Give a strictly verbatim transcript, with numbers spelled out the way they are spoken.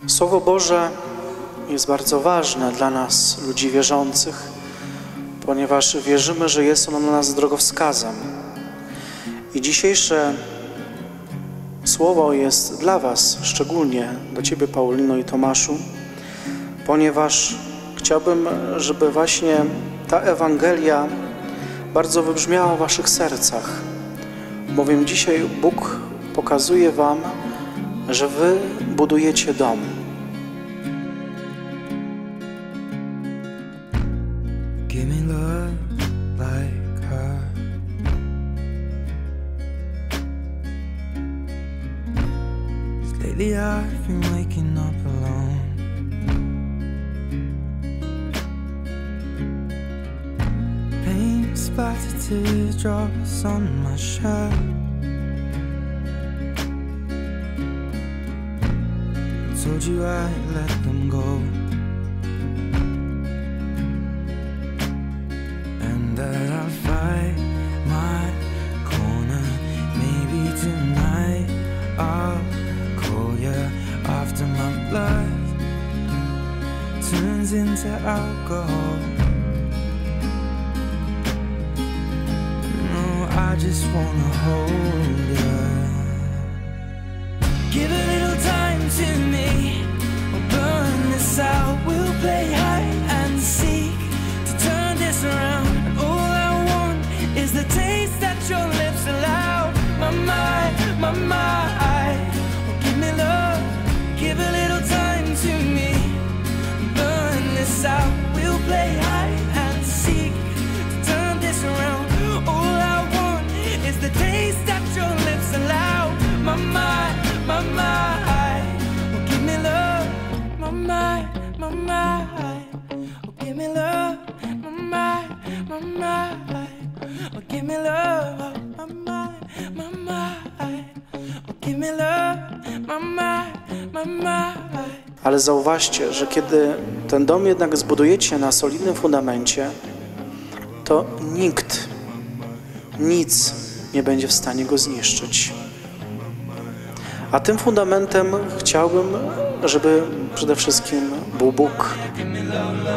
Słowo Boże jest bardzo ważne dla nas, ludzi wierzących, ponieważ wierzymy, że jest ono dla nas drogowskazem. I dzisiejsze słowo jest dla Was, szczególnie do Ciebie, Paulino i Tomaszu, ponieważ chciałbym, żeby właśnie ta Ewangelia bardzo wybrzmiała w Waszych sercach, bowiem dzisiaj Bóg pokazuje Wam, że Wy budujecie dom. Give me love like her. Lately I've been waking up alone. Paint splattered teardrops on my shirt. I told you I'd let them go, and that I'll fight my corner. Maybe tonight I'll call you after my blood turns into alcohol. No, I just wanna hold you. Give a little time to me, we'll burn this out. We'll play hide and seek to turn this around. And all I want is the taste that your lips allow. My mind, my mind. Oh, give me love, give a little time to me. Burn this out. We'll play hide and seek to turn this around. All I want is the taste that your lips allow. My mind, my mind. Oh, give me love, my mind, my mind. Oh, give me love, my mind, my mind. Oh, give me love, my mind, my mind. Oh, give me love, my mind, my mind. Ale zauważcie, że kiedy ten dom jednak zbudujecie na solidnym fundamencie, to nikt, nic nie będzie w stanie go zniszczyć. A tym fundamentem chciałbym, żeby przede wszystkim był Bóg.